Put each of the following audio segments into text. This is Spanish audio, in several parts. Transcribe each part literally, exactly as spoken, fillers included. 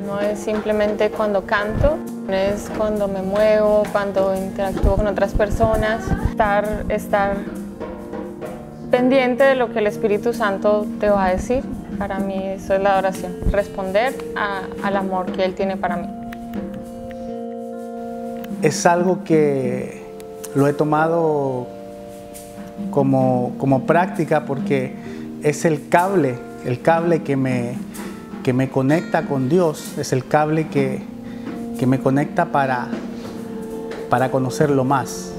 No es simplemente cuando canto, es cuando me muevo, cuando interactúo con otras personas, estar, estar pendiente de lo que el Espíritu Santo te va a decir. Para mí eso es la adoración, responder a, al amor que Él tiene para mí. Es algo que lo he tomado como, como práctica porque es el cable, el cable que me, que me conecta con Dios, es el cable que, que me conecta para, para conocerlo más.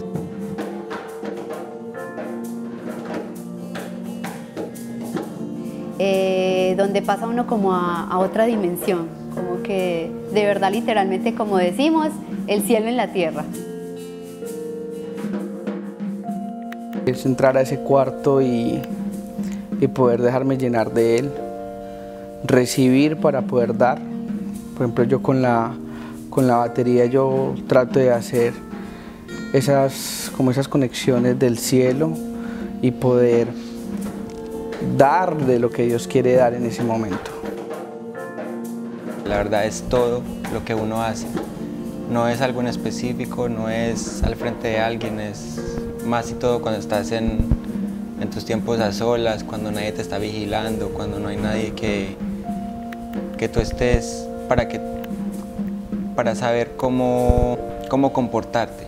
Eh, donde pasa uno como a, a otra dimensión, como que de verdad literalmente, como decimos, el cielo en la tierra. Es entrar a ese cuarto y, y poder dejarme llenar de Él, recibir para poder dar. Por ejemplo, yo con la, con la batería yo trato de hacer esas, como esas conexiones del cielo y poder dar de lo que Dios quiere dar en ese momento. La verdad es todo lo que uno hace, no es algo en específico, no es al frente de alguien, es más y todo cuando estás en, en tus tiempos a solas, cuando nadie te está vigilando, cuando no hay nadie que, que tú estés para, que, para saber cómo, cómo comportarte.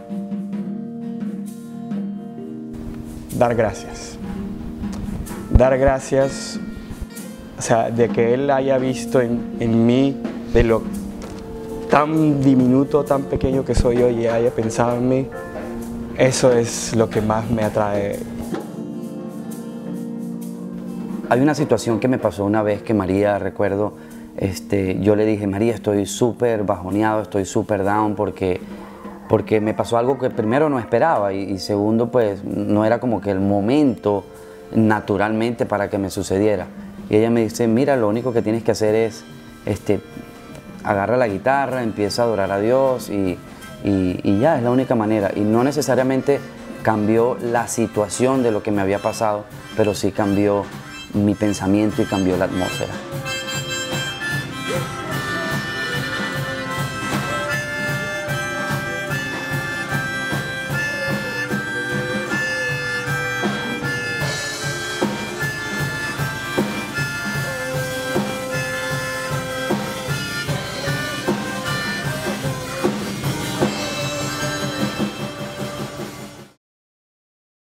Dar gracias. Dar gracias, o sea, de que Él haya visto en, en mí, de lo tan diminuto, tan pequeño que soy yo y haya pensado en mí, eso es lo que más me atrae. Hay una situación que me pasó una vez que María, recuerdo, este, yo le dije, María, estoy súper bajoneado, estoy súper down porque, porque me pasó algo que primero no esperaba y, y segundo, pues no era como que el momento naturalmente para que me sucediera. Y ella me dice, mira, lo único que tienes que hacer es, este, agarra la guitarra, empieza a adorar a Dios y, y, y ya, es la única manera. Y no necesariamente cambió la situación de lo que me había pasado, pero sí cambió mi pensamiento y cambió la atmósfera.